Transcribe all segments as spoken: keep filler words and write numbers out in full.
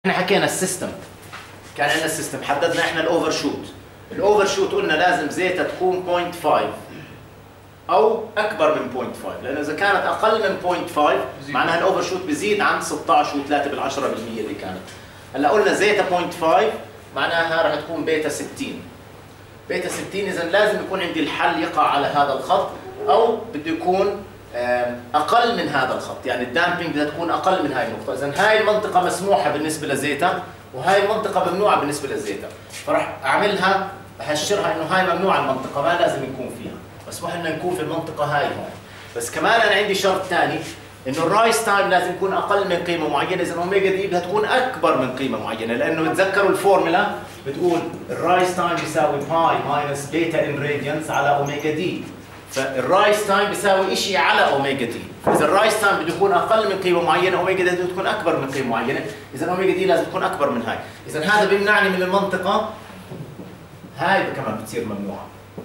احنا حكينا السيستم، كان عندنا السيستم، حددنا احنا الاوفر شوت. الاوفر شوت قلنا لازم زيتها تكون صفر فاصلة خمسة او اكبر من صفر فاصلة خمسة، لانه اذا كانت اقل من صفر فاصلة خمسة معناها الاوفر شوت بزيد عن ستة عشر فاصلة ثلاثة بالمية اللي كانت. هلا قلنا زيتها صفر فاصلة خمسة معناها راح تكون بيتا ستين. بيتا ستين اذا لازم يكون عندي الحل يقع على هذا الخط، او بده يكون اقل من هذا الخط، يعني الدامبينج بدها تكون اقل من هاي النقطه. اذا هاي المنطقه مسموحه بالنسبه لزيتا، وهاي المنطقه ممنوعه بالنسبه لزيتا، فراح اعملها اهشرها انه هاي ممنوعه المنطقه، ما لازم نكون فيها، مسموح لنا نكون في المنطقه هاي هون. بس كمان انا عندي شرط ثاني، انه الرايس تايم لازم يكون اقل من قيمه معينه، اذا اوميجا دي بدها تكون اكبر من قيمه معينه، لانه تذكروا الفورمولا بتقول الرايس تايم بيساوي باي ماينس بيتا ان راديانس على اوميجا دي، فالرايس تايم بيساوي شيء على اوميجا دي. اذا الرايس تايم بده يكون اقل من قيمه معينه، اوميجا دي بده تكون اكبر من قيمه معينه، اذا اوميجا دي لازم تكون اكبر من هاي. اذا هذا بيمنعني من المنطقه هاي كمان بتصير ممنوعه.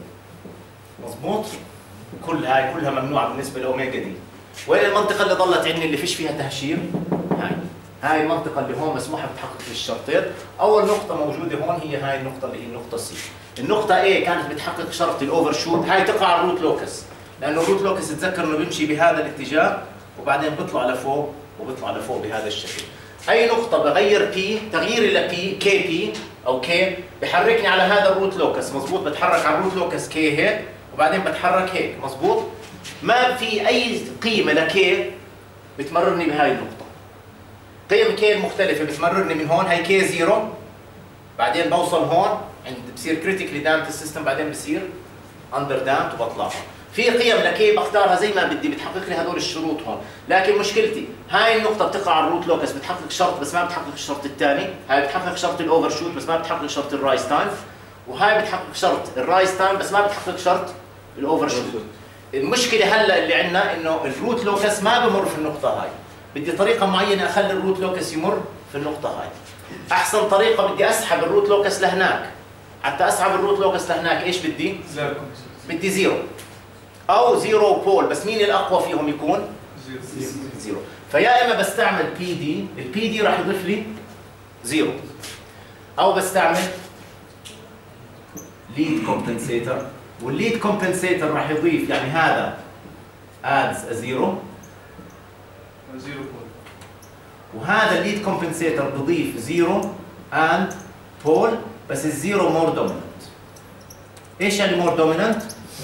مضبوط؟ كل هاي كلها ممنوعه بالنسبه لاوميجا دي. وين المنطقه اللي ضلت عندي اللي فيش فيها تهشير؟ هاي هاي المنطقه اللي هون مسموحه بتحقق في الشرطين. اول نقطه موجوده هون هي هاي النقطه اللي هي النقطه سي. النقطه A كانت بتحقق شرط الاوفر شوت، هاي تقع على الروت لوكس، لانه الروت لوكس تذكر انه بيمشي بهذا الاتجاه وبعدين بيطلع لفوق وبيطلع لفوق بهذا الشكل. اي نقطه بغير بي، تغييري لبي كي بي او كي بحركني على هذا الروت لوكس، مضبوط؟ بتحرك على الروت لوكس كي هيك وبعدين بتحرك هيك، مضبوط؟ ما في اي قيمه لكي بتمررني بهاي النقطه. قيم كي المختلفه بتمررني من هون، هاي كي زيرو، بعدين بوصل هون عند بصير كريتيكلي دامت السيستم، بعدين بصير اندر دامت وبطلع. في قيم لكي بختارها زي ما بدي، بتحقق لي هذول الشروط هون، لكن مشكلتي هاي النقطه بتقع على الروت لوكس، بتحقق شرط بس ما بتحقق الشرط الثاني، هاي بتحقق شرط الاوفر شوت بس ما بتحقق شرط الرايس تايم، وهاي بتحقق شرط الرايس تايم بس ما بتحقق شرط الاوفر شوت. المشكله هلا اللي عندنا انه الروت لوكس ما بمر في النقطه هاي، بدي طريقه معينه اخلي الروت لوكس يمر في النقطه هاي. احسن طريقه بدي اسحب الروت لوكس لهناك. حتى اسحب الروت لوكس لهناك ايش بدي؟ بدي زيرو او زيرو بول، بس مين الاقوى فيهم يكون؟ زيرو. زيرو. فيا اما بستعمل بي دي، البي دي راح يضيف لي زيرو، او بستعمل ليد كومبنسيتر، والليد كومبنسيتر راح يضيف، يعني هذا ادز زيرو زيرو بول، وهذا الليد كومبنسيتر بضيف زيرو اند بول، بس الزيرو مور دوميننت. ايش يعني مور دوميننت؟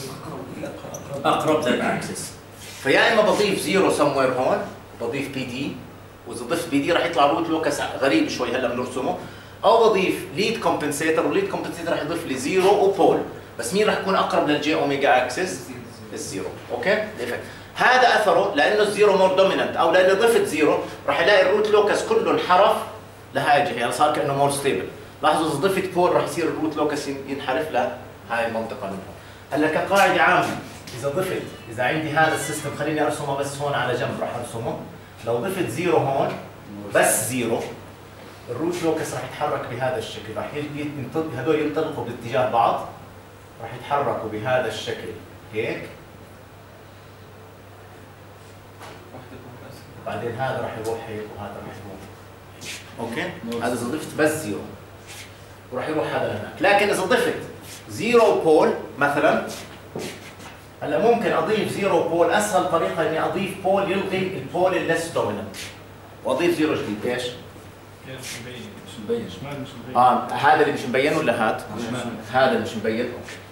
اقرب للاكسس. فيا اما بضيف زيرو سموير هون، بضيف بي دي، واذا ضفت بي دي راح يطلع روت لوكس غريب شوي هلا بنرسمه، او بضيف ليد كومبنسيتر، والليد كومبنسيتر راح يضيف لي زيرو وبول، بس مين راح يكون اقرب للجي اوميجا اكسس؟ الزيرو. اوكي؟ هذا اثره لانه الزيرو مور دوميننت، او لانه ضفت زيرو راح الاقي الروت لوكس كله انحرف لهاي الجهه، يعني صار كانه مور ستيبل. لاحظوا اذا ضفت بول راح يصير الروت لوكس ينحرف لهاي المنطقه منهم. هلا كقاعده عامه، اذا ضفت، اذا عندي هذا السيستم خليني ارسمه بس هون على جنب، راح ارسمه. لو ضفت زيرو هون بس زيرو، الروت لوكس راح يتحرك بهذا الشكل، راح هذول ينطلقوا باتجاه بعض، راح يتحركوا بهذا الشكل هيك، بعدين هذا راح يروح هيك وهذا راح يروح هيك. اوكي؟ هذا اذا ضفت بس زيرو وراح يروح هذا لهناك، لكن اذا ضفت زيرو بول مثلا، هلا ممكن اضيف زيرو بول، اسهل طريقه اني اضيف بول يلغي البول الليس دوميننت واضيف زيرو جديد. ايش؟ مش مبين. مش مبين. اه هذا اللي مش مبين ولا هذا؟ هذا اللي مش مبين. اوكي.